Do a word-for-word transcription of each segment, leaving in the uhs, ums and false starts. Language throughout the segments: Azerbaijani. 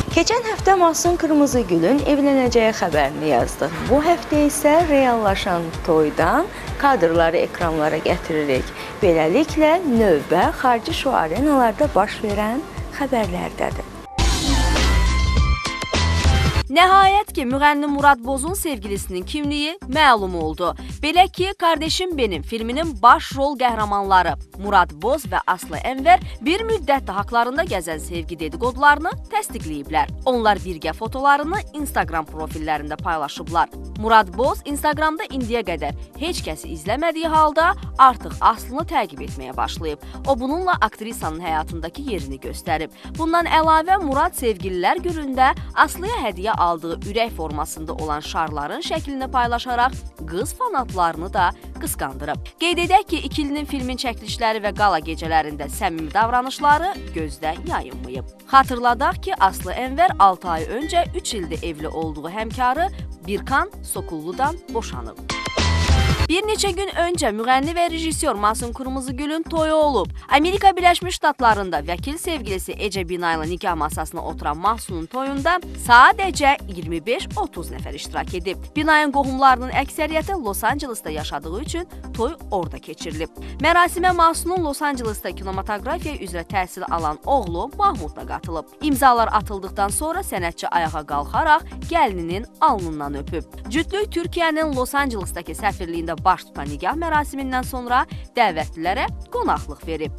Keçən həftə Mahsun Qırmızıgülün evlənəcəyi xəbərini yazdıq. Bu həftə isə reallaşan toydan kadrları ekranlara gətiririk. Beləliklə, növbə xarici şou arenalarda baş verən xəbərlərdədir. Nəhayət ki, müğənni Murad Bozun sevgilisinin kimliyi məlum oldu. Belə ki, Kardeşim Benim filminin baş rol qəhrəmanları Murad Boz və Aslı Enver bir müddətdə haqlarında gəzən sevgi dedikodularını təsdiqləyiblər. Onlar birgə fotolarını Instagram profillərində paylaşıblar. Murad Boz Instagramda indiyə qədər heç kəsi izləmədiyi halda artıq Aslını təqib etməyə başlayıb. O bununla aktrisanın həyatındakı yerini göstərib. Bundan əlavə Murad sevgililər günündə Aslıya hədiyyə aldığı ürək formasında olan şarların şəklini paylaşaraq qız fanatlarını da qısqandırıb. Qeyd edək ki, ikilinin filmin çəkilişləri və qala gecələrində səmimi davranışları gözdən yayınmayıb. Xatırladaq ki, Aslı Enver altı ay öncə üç ildir evli olduğu həmkarı Birkan Sokulludan boşanıb. Bir neçə gün öncə müğənni və rejissor Mahsun Qırmızıgülün toyu olub. Amerika Birləşmiş Ştatlarında vəkil sevgilisi Ece Binayla nikah masasına oturan Mahsunun toyunda sadəcə iyirmi beş otuz nəfər iştirak edib. Binayın qohumlarının əksəriyyəti Los Ancelesdə yaşadığı üçün toy orada keçirilib. Mərasimə Mahsunun Los Ancelesdə kinematografiya üzrə təhsil alan oğlu Mahmud da qatılıb. İmzalar atıldıqdan sonra sənətçi ayağa qalxaraq gəlininin alnından öpüb. Cütlük Türkiyənin Los Ancelesdəki səfirliyində baş tutan nikah mərasimindən sonra dəvətlilərə qonaqlıq verib.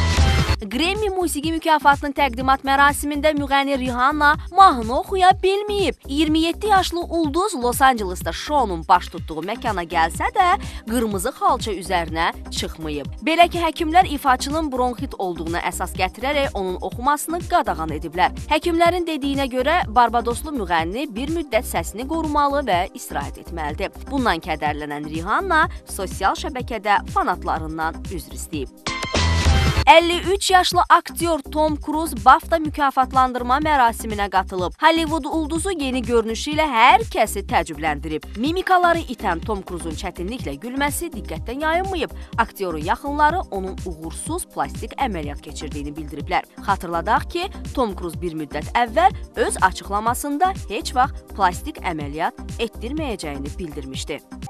Grammy musiqi mükafatının təqdimat mərasimində müğənni Rihanna mahnı oxuya bilməyib. iyirmi yeddi yaşlı ulduz Los Ancelesdə şounun baş tutduğu məkana gəlsə də qırmızı xalça üzərinə çıxmayıb. Belə ki, həkimlər ifaçının bronxit olduğuna əsas gətirərək onun oxumasını qadağan ediblər. Həkimlərin dediyinə görə Barbadoslu müğənni bir müddət səsini qorumalı və istirahət etməlidir. Bundan kədərlənən Rihanna sosial şəbəkədə fanatlarından üzr istəyib. əlli üç yaşlı aktyor Tom Cruise BAFTA mükafatlandırma mərasiminə qatılıb. Hollywood ulduzu yeni görünüşü ilə hər kəsi təəccübləndirib. Mimikaları itən Tom Cruise'un çətinliklə gülməsi diqqətdən yayınmayıb. Aktyorun yaxınları onun uğursuz plastik əməliyyat keçirdiyini bildiriblər. Xatırladaq ki, Tom Cruise bir müddət əvvəl öz açıqlamasında heç vaxt plastik əməliyyat etdirməyəcəyini bildirmişdi.